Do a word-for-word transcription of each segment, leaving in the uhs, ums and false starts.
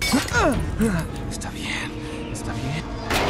Está bien, está bien.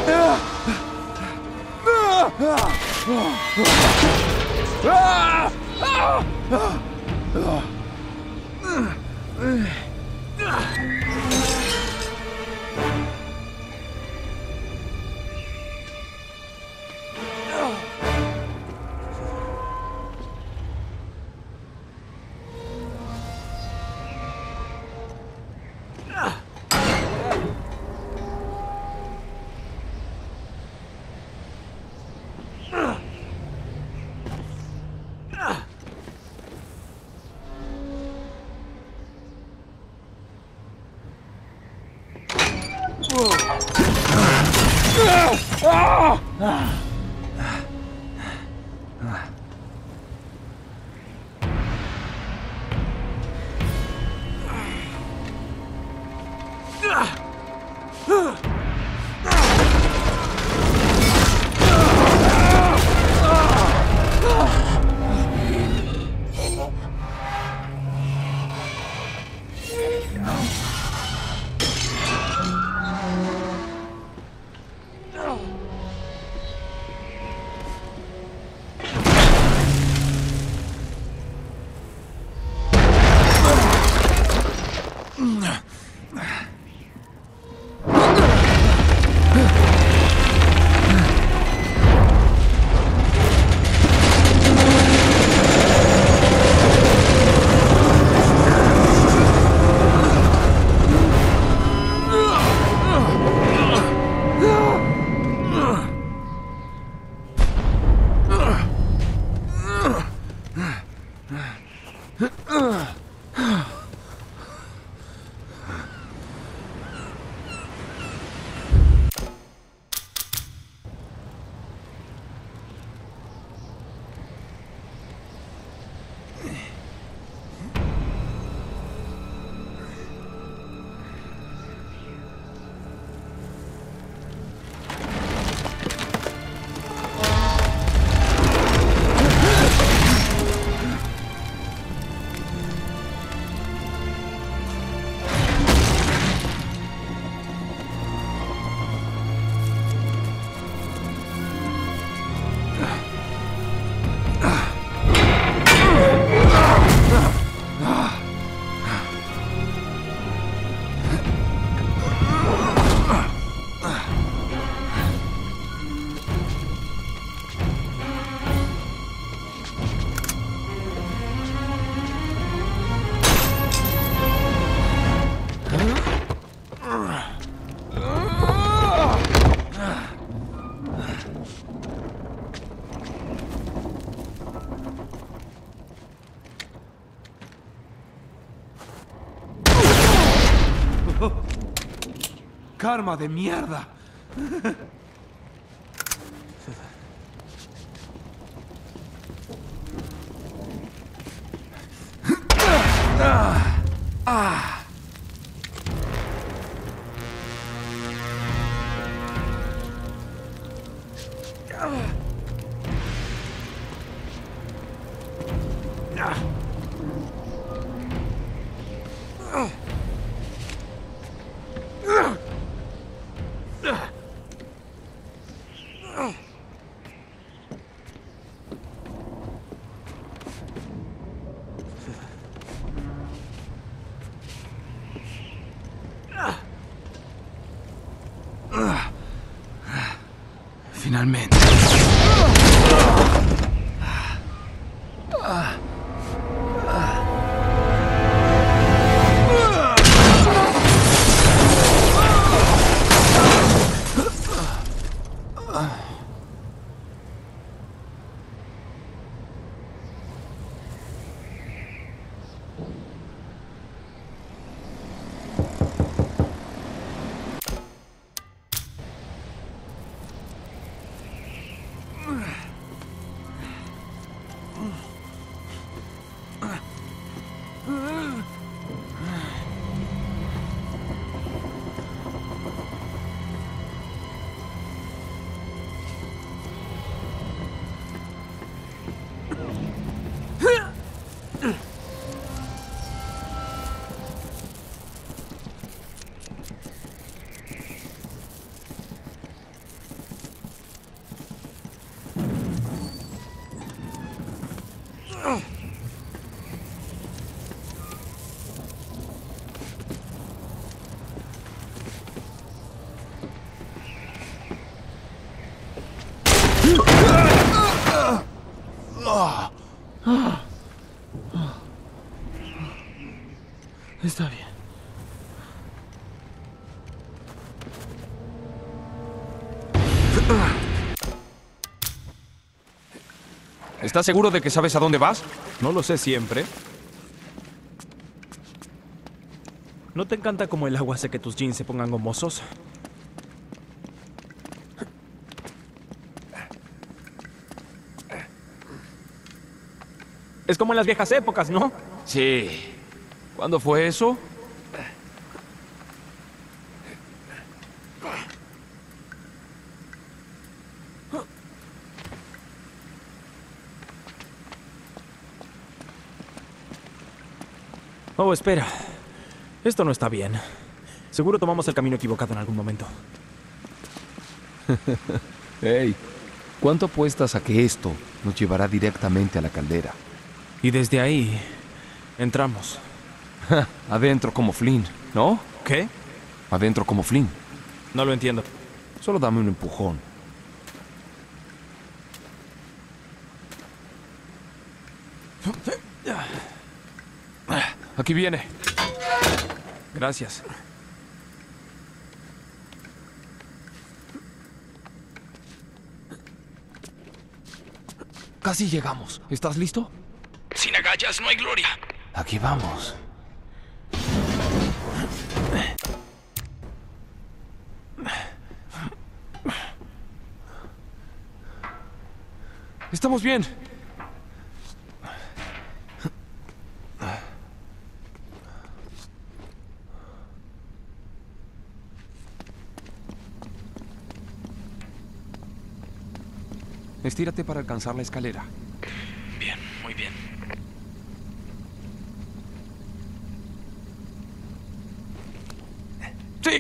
Karma de mierda. Ah. Finalmente. Está bien. ¿Estás seguro de que sabes a dónde vas? No lo sé siempre. ¿No te encanta cómo el agua hace que tus jeans se pongan gomosos? Es como en las viejas épocas, ¿no? Sí. ¿Cuándo fue eso? Oh, espera. Esto no está bien. Seguro tomamos el camino equivocado en algún momento. Hey, ¿cuánto apuestas a que esto nos llevará directamente a la caldera? Y desde ahí, entramos. Adentro como Flynn, ¿no? ¿Qué? Adentro como Flynn. No lo entiendo. Solo dame un empujón. Aquí viene. Gracias. Casi llegamos. ¿Estás listo? Sin agallas no hay gloria. Aquí vamos. Estamos bien. Estírate para alcanzar la escalera. Bien, muy bien. ¡Sí!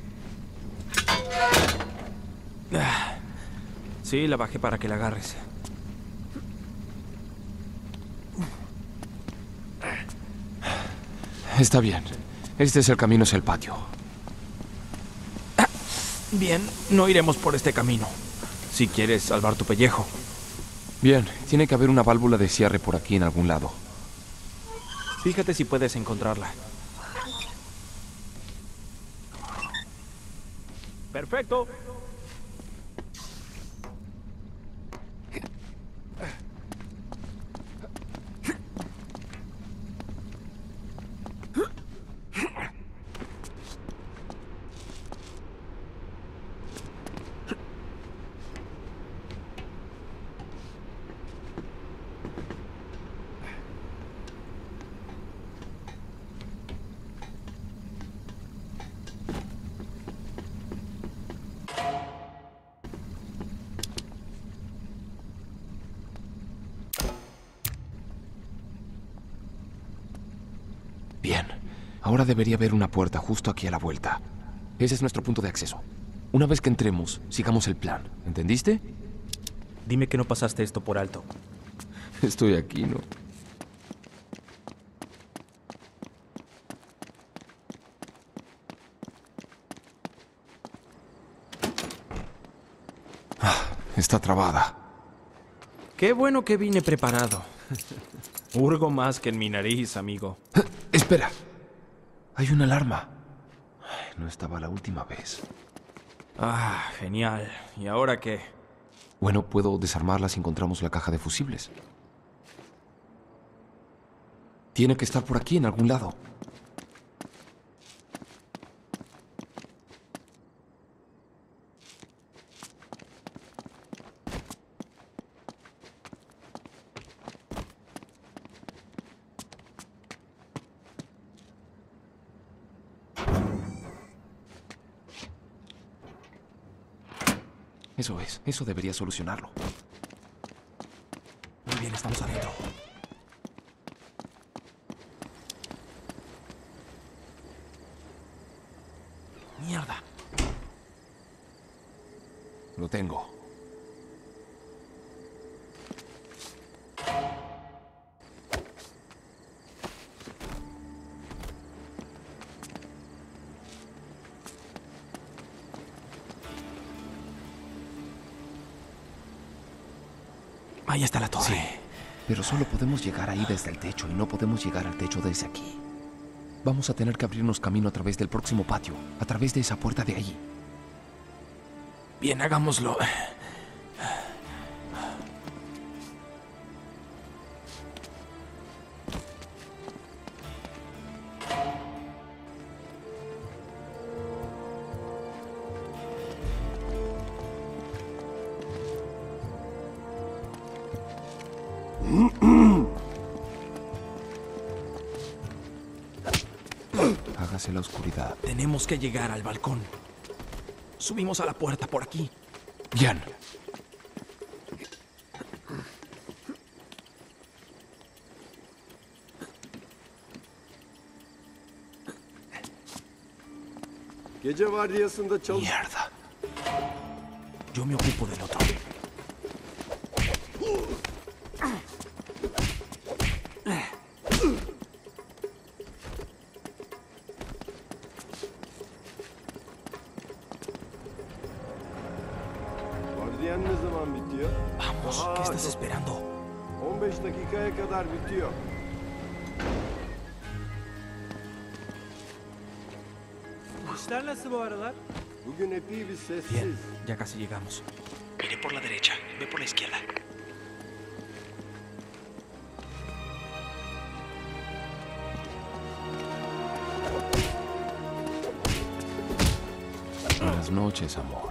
Sí, la bajé para que la agarres. Está bien. Este es el camino hacia el patio. Bien, no iremos por este camino. Si quieres salvar tu pellejo. Bien, tiene que haber una válvula de cierre por aquí en algún lado. Fíjate si puedes encontrarla. Perfecto. Bien. Ahora debería haber una puerta justo aquí a la vuelta. Ese es nuestro punto de acceso. Una vez que entremos, sigamos el plan. ¿Entendiste? Dime que no pasaste esto por alto. Estoy aquí, ¿no? Ah, está trabada. Qué bueno que vine preparado. Hurgo más que en mi nariz, amigo. Espera. Hay una alarma. Ay, no estaba la última vez. Ah, genial. ¿Y ahora qué? Bueno, puedo desarmarla si encontramos la caja de fusibles. Tiene que estar por aquí en algún lado. Eso es, eso debería solucionarlo. Muy bien, estamos adentro. Mierda. Lo tengo. Ahí está la torre. Sí. Pero solo podemos llegar ahí desde el techo y no podemos llegar al techo desde aquí. Vamos a tener que abrirnos camino a través del próximo patio, a través de esa puerta de ahí. Bien, hagámoslo. Hágase la oscuridad. Tenemos que llegar al balcón. Subimos a la puerta por aquí. Bien. Gece vardiyasında çalış. Mierda. Yo me ocupo del otro. Vardiyan ne zaman bitiyor? Vamos, Aa, ¿qué estás çok- esperando? on beş dakikaya kadar bitiyor. İşler nasıl bu aralar? Bugün epey bir sessiz. Bien, ya casi llegamos. Iré por la derecha. Ve por la izquierda. Buenas noches, amor.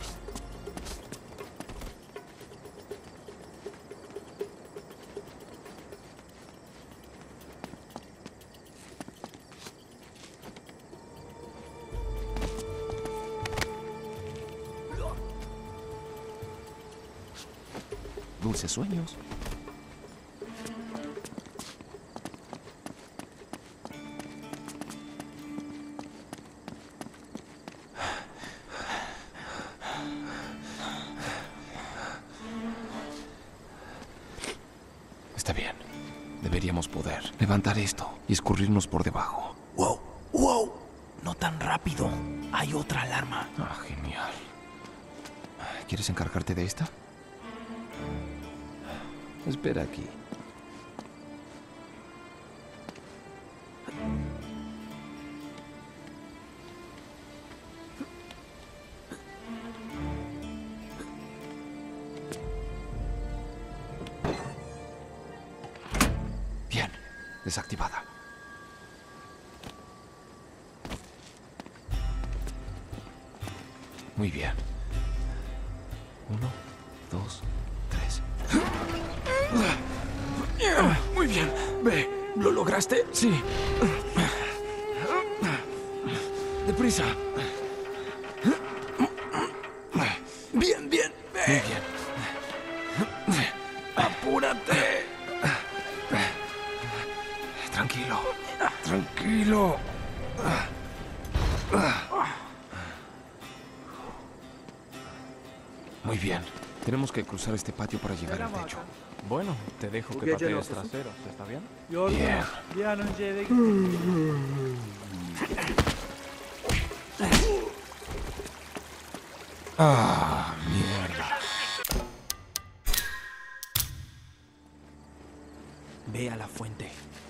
Dulces sueños. Está bien. Deberíamos poder levantar esto y escurrirnos por debajo. ¡Wow! ¡Wow! No tan rápido. Hay otra alarma. Ah, genial. ¿Quieres encargarte de esta? Espera aquí. Bien, desactivada. Muy bien. Uno, dos, tres. Muy bien. Ve, ¿lo lograste? Sí. Deprisa. Bien, bien. Ve. Muy bien. Apúrate. Tranquilo. Tranquilo. Muy bien. Tenemos que cruzar este patio para llegar al techo. Bueno, te dejo Bu que gece patees nasılsın? traseros. ¿Está bien? Yorgunum. Bien. Bir an önce eve gittim. Ah, mierda. Ve a la fuente.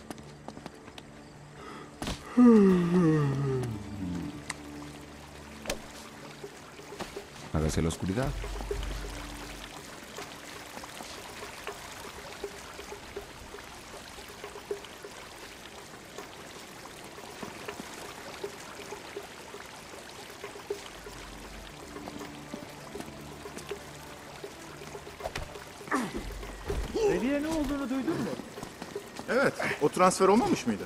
Hágase la oscuridad. Veli'ye ne olduğunu duydun mu? Evet, o transfer olmamış mıydı?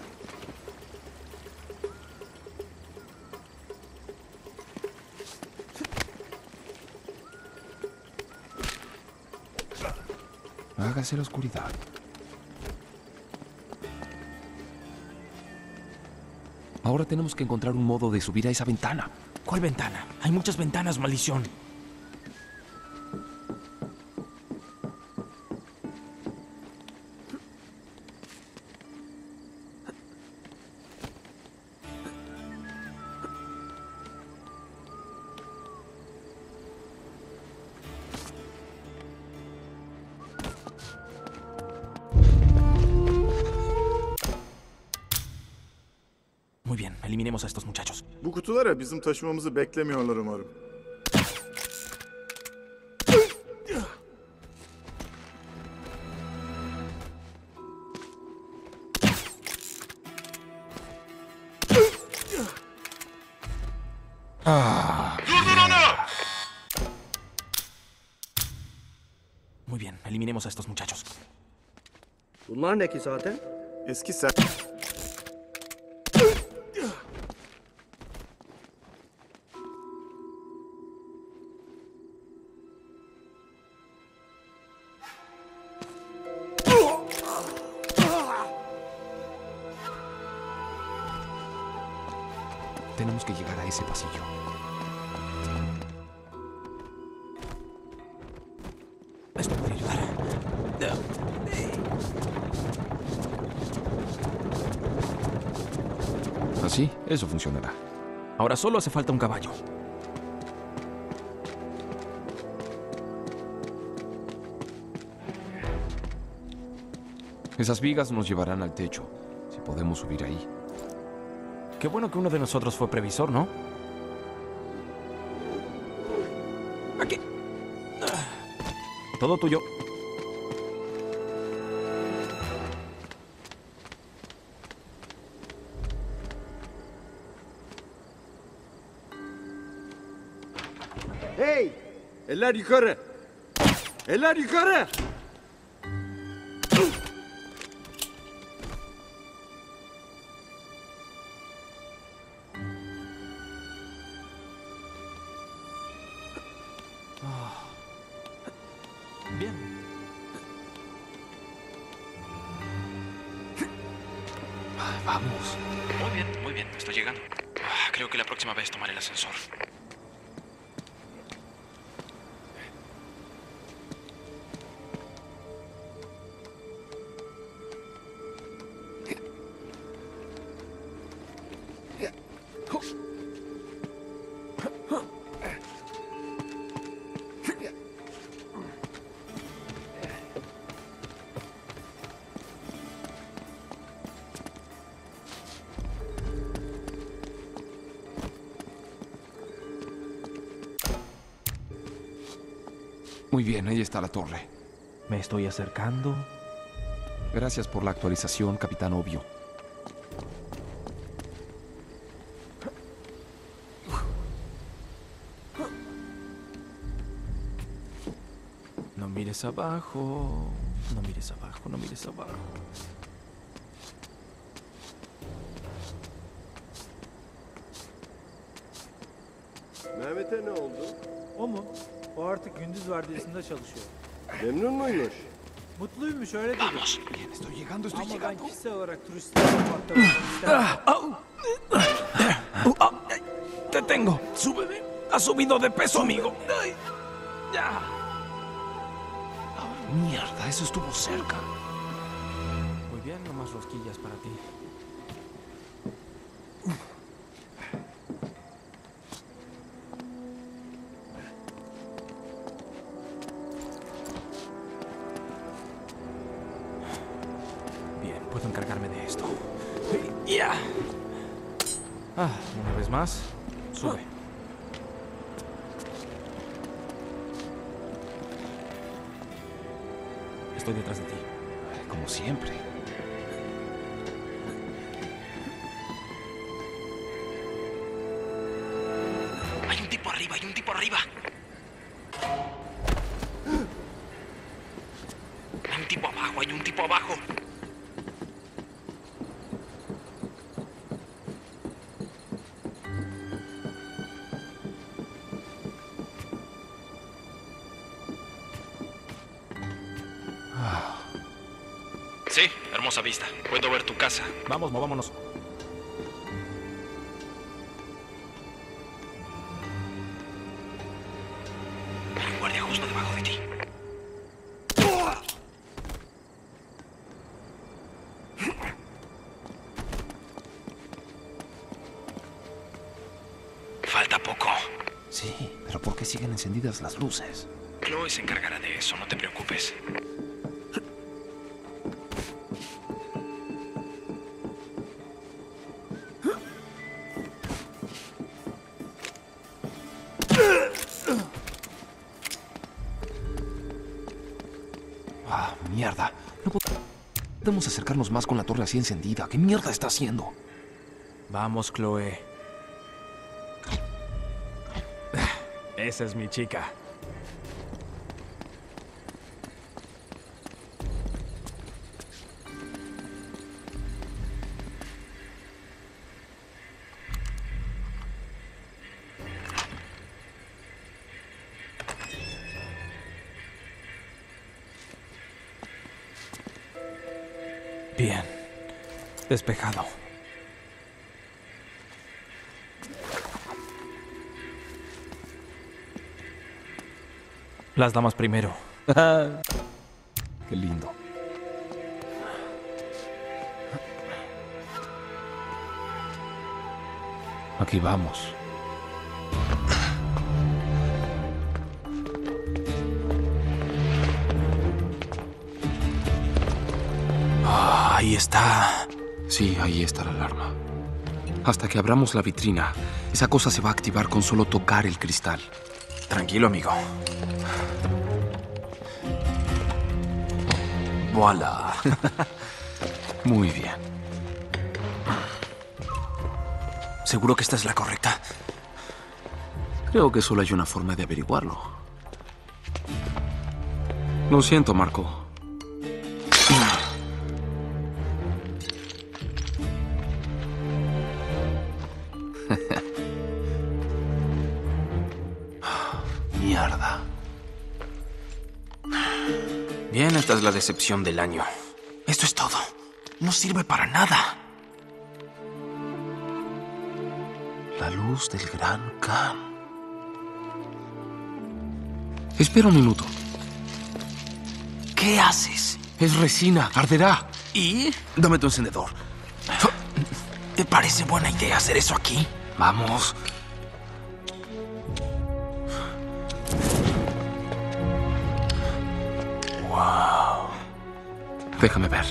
Hágase la oscuridad. Ahora tenemos que encontrar un modo de subir a esa ventana. ¿Cuál ventana? Hay muchas ventanas, maldición. eliminemos a estos muchachos. Bu kutulara bizim taşımamızı beklemiyorlar umarım. Muy bien, eliminemos a estos muchachos. Bunlar ne ki zaten? Eski ser... Tenemos que llegar a ese pasillo. Esto podría ayudar. Así, eso funcionará. Ahora solo hace falta un caballo. Esas vigas nos llevarán al techo, si podemos subir ahí. Qué bueno que uno de nosotros fue previsor, ¿no? Aquí. Todo tuyo. Hey! Eller yukarı! Eller yukarı! Bien. Ah, vamos. Muy bien, muy bien. Estoy llegando. Ah, creo que la próxima vez tomaré el ascensor. Muy bien, ahí está la torre. Me estoy acercando. Gracias por la actualización, Capitán Obvio. No mires abajo. No mires abajo, no mires abajo. Mehmet'e ne oldu? O mu? O artık gündüz vardiyasında çalışıyor. Memnun muymuş? Mutluymuş öyle dedi. Vamos. Bien, estoy llegando, estoy Ama ben llegando. kişisel olarak turistleri yapmakta istemem. ¡Te tengo! ¡Súbeme! ¡Ha subido de peso, amigo! Ay, ya. Mierda, eso estuvo cerca. Muy bien, nomás rosquillas para ti. Bien, puedo encargarme de esto. ¡Ya! Ah, una vez más. Sube. Estoy detrás de ti. Como siempre. Hay un tipo arriba, hay un tipo arriba. Hay un tipo abajo, hay un tipo abajo. Sí, hermosa vista. Puedo ver tu casa. Vamos, movámonos. Hay un guardia justo debajo de ti. Falta poco. Sí, pero ¿por qué siguen encendidas las luces? Chloe se encargará de eso, no te preocupes. mierda. No podemos acercarnos más con la torre así encendida. ¿Qué mierda está haciendo? Vamos, Chloe. Esa es mi chica. Bien. Despejado. Las damas primero. Qué lindo. Aquí vamos. Ah, ahí está. Sí, ahí está la alarma. Hasta que abramos la vitrina, esa cosa se va a activar con solo tocar el cristal. Tranquilo, amigo. Voilà. Muy bien. ¿Seguro que esta es la correcta? Creo que solo hay una forma de averiguarlo. Lo siento, Marco. Mierda. Bien, esta es la decepción del año. Esto es todo. No sirve para nada. La luz del Gran Khan. Espera un minuto. ¿Qué haces? Es resina, arderá. ¿Y? Dame tu encendedor. ¿Te parece buena idea hacer eso aquí? Vamos. Wow. Déjame ver.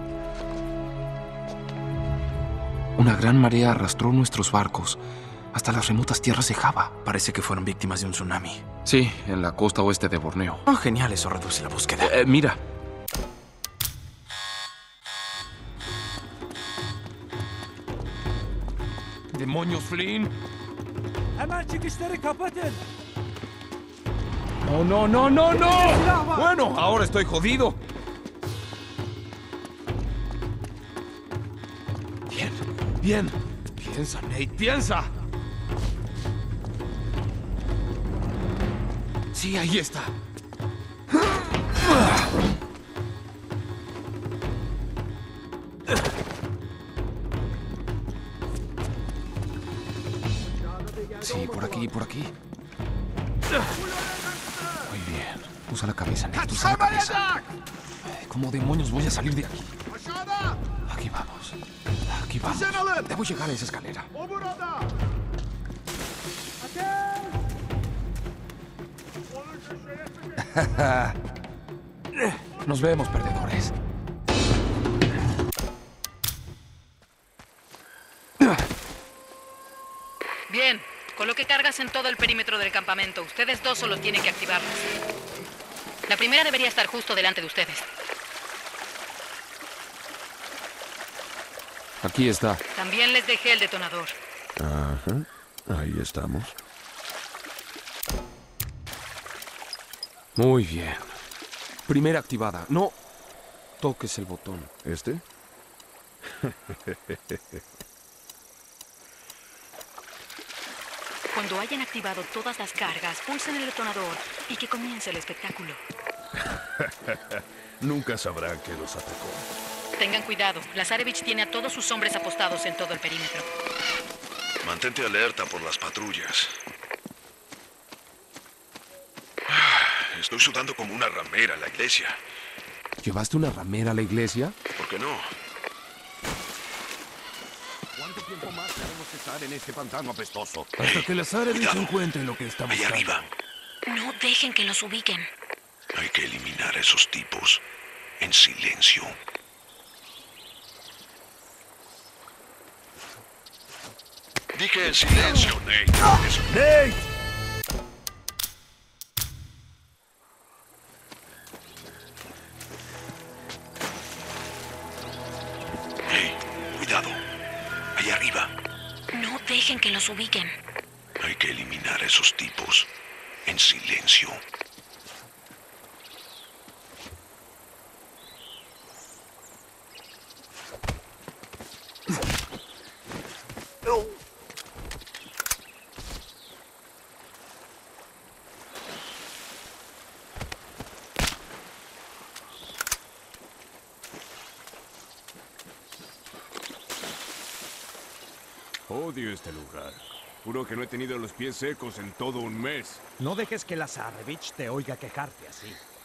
Una gran marea arrastró nuestros barcos hasta las remotas tierras de Java. Parece que fueron víctimas de un tsunami. Sí, en la costa oeste de Borneo. Oh, genial, eso reduce la búsqueda. Eh, mira. ¡Demonios, Flynn! Hemen çıkışları kapatın. ¡No, no, no, no, no! Bueno, ahora estoy jodido. Bien, bien. Piensa, Nate, piensa. Sí, ahí está. Sí, por aquí, por aquí. Muy bien. Usa la cabeza, Nate. Usa la cabeza. Ay, ¿cómo demonios voy a salir de aquí? Aquí vamos. Aquí vamos. Debo llegar a esa escalera. Nos vemos, perdedores. Bien, coloque cargas en todo el perímetro del campamento. Ustedes dos solo tienen que activarlas. La primera debería estar justo delante de ustedes. Aquí está. También les dejé el detonador. Ajá, ahí estamos. Muy bien. Primera activada. No toques el botón. ¿Este? Cuando hayan activado todas las cargas, pulsen el detonador y que comience el espectáculo. Nunca sabrán que los atacó. Tengan cuidado. Lazarevich tiene a todos sus hombres apostados en todo el perímetro. Mantente alerta por las patrullas. Estoy sudando como una ramera en la iglesia. ¿Llevaste una ramera a la iglesia? ¿Por qué no? ¿Cuánto tiempo más debemos estar en este pantano apestoso? Hasta que Lazarevich cuidado. encuentre lo que está Ahí buscando. arriba. No dejen que los ubiquen. Hay que eliminar a esos tipos en silencio. Dije en silencio, Nate. Eso. ¡Nate! Dejen que los ubiquen. Hay que eliminar a esos tipos en silencio. Odio este lugar. Juro que no he tenido los pies secos en todo un mes. No dejes que la Zarevich te oiga quejarte así.